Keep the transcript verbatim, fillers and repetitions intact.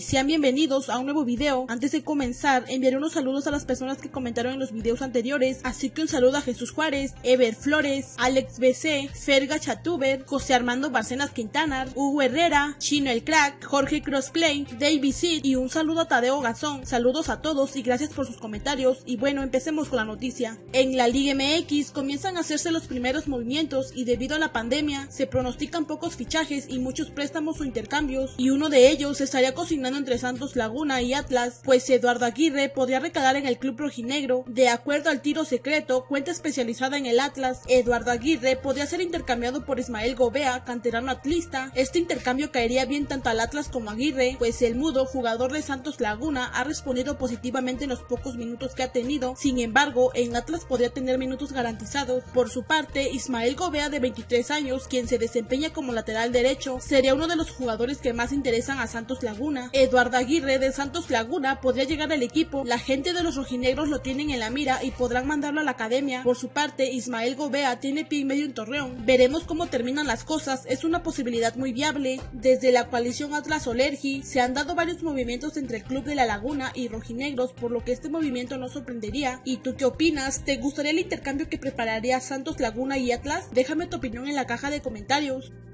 sean bienvenidos a un nuevo video. Antes de comenzar, enviaré unos saludos a las personas que comentaron en los videos anteriores, así que un saludo a Jesús Juárez, Ever Flores, Alex B C, Ferga Chatuber, José Armando Barcenas Quintanar, Hugo Herrera, Chino el Crack, Jorge Crossplay, David Sid y un saludo a Tadeo Gazón. Saludos a todos y gracias por sus comentarios. Y bueno, empecemos con la noticia. En la Liga M X comienzan a hacerse los primeros movimientos y debido a la pandemia se pronostican pocos fichajes y muchos préstamos o intercambios, y uno de ellos se estaría cocinando entre Santos Laguna y Atlas, pues Eduardo Aguirre podría recalar en el club rojinegro. De acuerdo al Tiro Secreto, cuenta especializada en el Atlas, Eduardo Aguirre podría ser intercambiado por Ismael Gobea, canterano atlista. Este intercambio caería bien tanto al Atlas como a Aguirre, pues el mudo, jugador de Santos Laguna, ha respondido positivamente en los pocos minutos que ha tenido. Sin embargo, en Atlas podría tener minutos garantizados. Por su parte, Ismael Gobea, de veintitrés años, quien se desempeña como lateral derecho, sería uno de los jugadores que más interesan a Santos Laguna. Eduardo Aguirre de Santos Laguna podría llegar al equipo. La gente de los rojinegros lo tienen en la mira y podrán mandarlo a la academia. Por su parte, Ismael Gobea tiene pie y medio en Torreón. Veremos cómo terminan las cosas, es una posibilidad muy viable. Desde la coalición Atlas Olergi se han dado varios movimientos entre el club de La Laguna y rojinegros, por lo que este movimiento no sorprendería. ¿Y tú qué opinas? ¿Te gustaría el intercambio que prepararía Santos Laguna y Atlas? Déjame tu opinión en la caja de comentarios.